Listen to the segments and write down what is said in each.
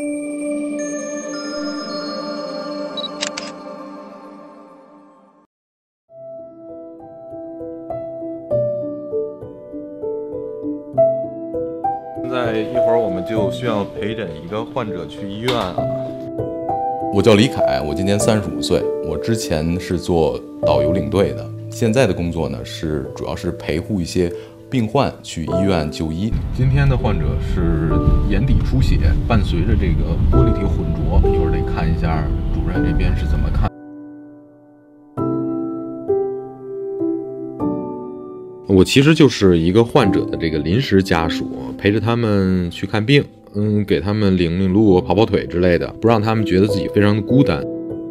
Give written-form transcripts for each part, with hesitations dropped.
现在一会儿我们就需要陪诊一个患者去医院了。 我叫李凯，我今年35岁，我之前是做导游领队的，现在的工作呢主要是陪护一些病患去医院就医。 今天的患者是眼底出血，伴随着这个玻璃体混浊，一会儿得看一下主任这边是怎么看。我其实就是一个患者的这个临时家属，陪着他们去看病，给他们领领路、跑跑腿之类的，不让他们觉得自己非常的孤单。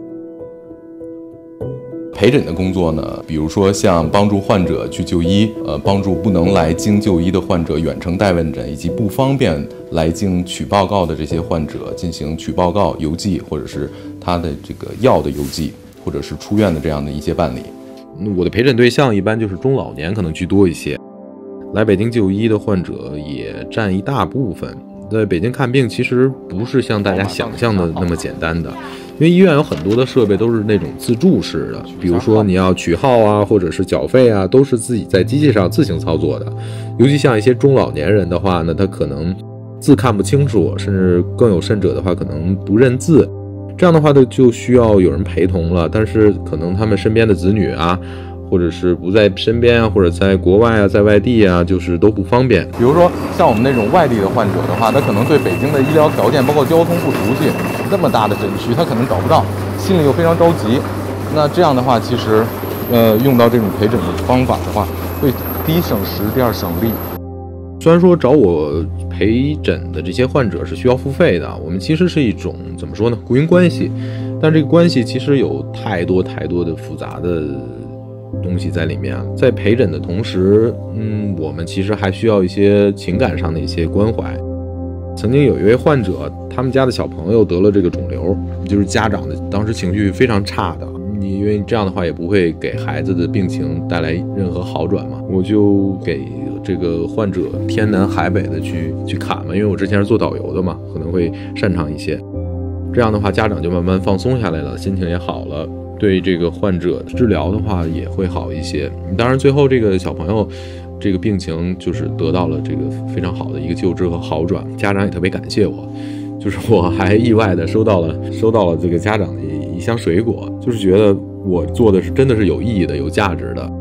陪诊的工作呢，比如说像帮助患者去就医，帮助不能来京就医的患者远程代问诊，以及不方便来京取报告的这些患者进行取报告邮寄，或者是他的这个药的邮寄，或者是出院的这样的一些办理。 我的陪诊对象一般就是中老年可能居多一些，来北京就医的患者也占一大部分。在北京看病其实不是像大家想象的那么简单的，因为医院有很多的设备都是那种自助式的，比如说你要取号啊，或者是缴费啊，都是自己在机器上自行操作的。尤其像一些中老年人的话呢，他可能字看不清楚，甚至更有甚者的话可能不认字，这样的话就需要有人陪同了，但是可能他们身边的子女啊，或者是不在身边啊，或者在国外啊，在外地啊，就是都不方便。 比如说像我们那种外地的患者的话，他可能对北京的医疗条件包括交通不熟悉，那么大的诊区他可能找不到，心里又非常着急。那这样的话，其实用到这种陪诊的方法的话，会第一省时，第二省力。 虽然说找我陪诊的这些患者是需要付费的，我们其实是一种怎么说呢，雇佣关系，但这个关系其实有太多的复杂的东西在里面。在陪诊的同时，我们其实还需要一些情感上的一些关怀。曾经有一位患者，他们家的小朋友得了这个肿瘤，就是家长的当时情绪非常差的，因为这样的话也不会给孩子的病情带来任何好转嘛。我就给这个患者天南海北的去侃嘛，因为我之前是做导游的嘛，可能会擅长一些。这样的话，家长就慢慢放松下来了，心情也好了，对这个患者治疗的话也会好一些。当然最后这个小朋友这个病情就是得到了这个非常好的一个救治和好转，家长也特别感谢我，就是我还意外的收到了这个家长的一箱水果，就是觉得我做的是真的是有意义的、有价值的。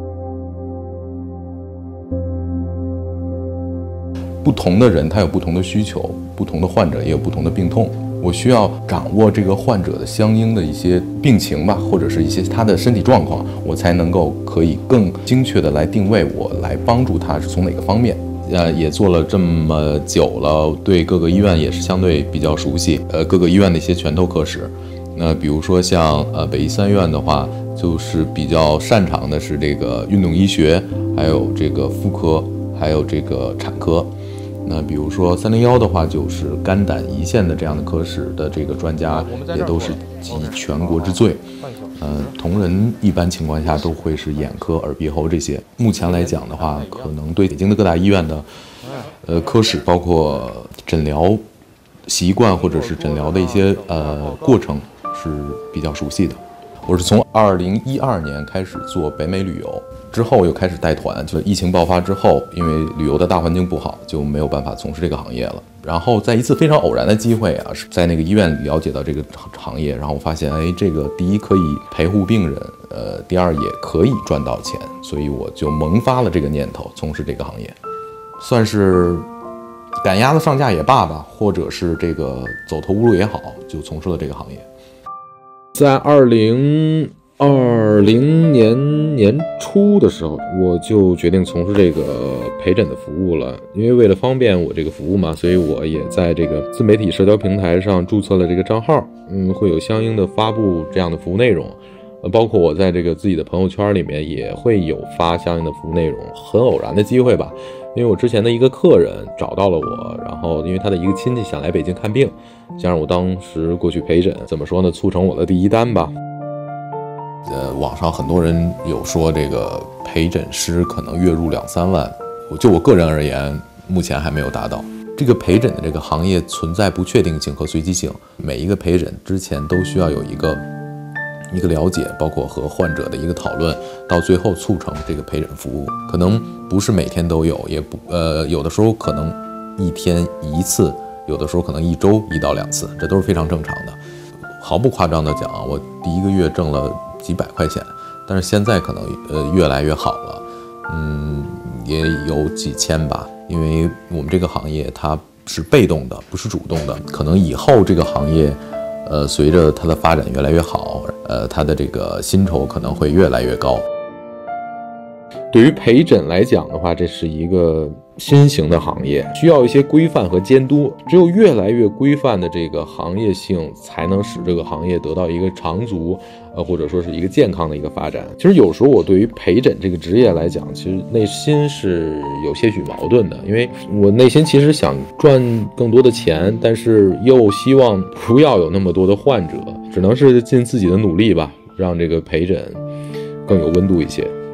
不同的人他有不同的需求，不同的患者也有不同的病痛，我需要掌握这个患者的相应的一些病情吧，或者是一些他的身体状况，我才能够可以更精确的来定位，我来帮助他是从哪个方面。也做了这么久了，对各个医院也是相对比较熟悉，各个医院的一些拳头科室。比如说像北医三院的话，就是比较擅长的是这个运动医学，还有这个妇科，还有这个产科。那比如说301的话，就是肝胆胰腺的这样的科室的这个专家也都是集全国之最。同仁一般情况下都会是眼科、耳鼻喉这些。目前来讲的话，可能对北京的各大医院的科室，包括诊疗习惯或者是诊疗的一些过程是比较熟悉的。我是从2012年开始做北美旅游，之后又开始带团，就疫情爆发之后，因为旅游的大环境不好，就没有办法从事这个行业了。然后在一次非常偶然的机会啊，是在那个医院了解到这个行业，然后我发现，这个第一可以陪护病人，第二也可以赚到钱，所以我就萌发了这个念头，从事这个行业，算是赶鸭子上架也罢吧，或者是这个走投无路也好，就从事了这个行业。 在2020年年初的时候，我就决定从事这个陪诊的服务了。因为为了方便我这个服务嘛，所以我也在这个自媒体社交平台上注册了这个账号，会有相应的发布这样的服务内容。包括我在这个自己的朋友圈里面也会有发相应的服务内容。很偶然的机会吧，因为我之前的一个客人找到了我，然后因为他的一个亲戚想来北京看病，加上我当时过去陪诊，怎么说呢，促成我的第一单吧。 网上很多人有说这个陪诊师可能月入2-3万，就我个人而言，目前还没有达到。 这个陪诊的这个行业存在不确定性和随机性，每一个陪诊之前都需要有一个了解，包括和患者的一个讨论，到最后促成这个陪诊服务。可能不是每天都有，也不有的时候可能1天1次，有的时候可能1周1到2次，这都是非常正常的。毫不夸张的讲，我第1个月挣了几百块钱，但是现在可能越来越好了，也有几千吧。因为我们这个行业它是被动的，不是主动的。可能以后这个行业，随着它的发展越来越好，它的这个薪酬可能会越来越高。 对于陪诊来讲的话，这是一个新型的行业，需要一些规范和监督。只有越来越规范的这个行业性，才能使这个行业得到一个长足，或者说是一个健康的一个发展。其实有时候我对于陪诊这个职业来讲，其实内心是有些许矛盾的，因为我内心其实想赚更多的钱，但是又希望不要有那么多的患者，只能是尽自己的努力吧，让这个陪诊更有温度一些。